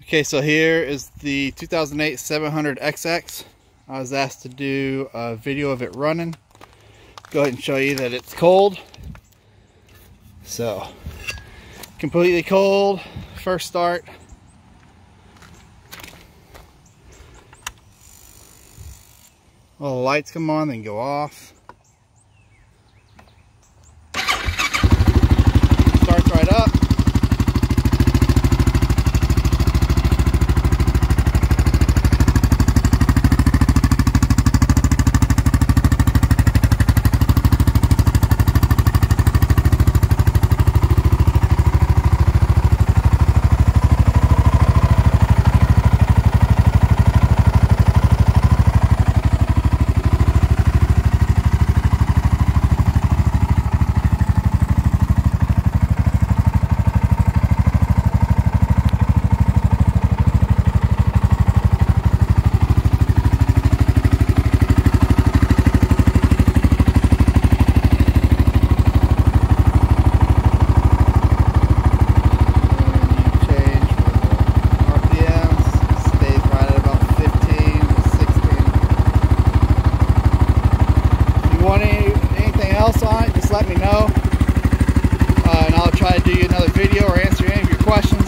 Okay, so here is the 2008 700xx. I was asked to do a video of it running. Go ahead and show you that it's cold. So, completely cold, first start. All the lights come on, then go off. Starts right up. On it, just let me know, and I'll try to do you another video or answer any of your questions.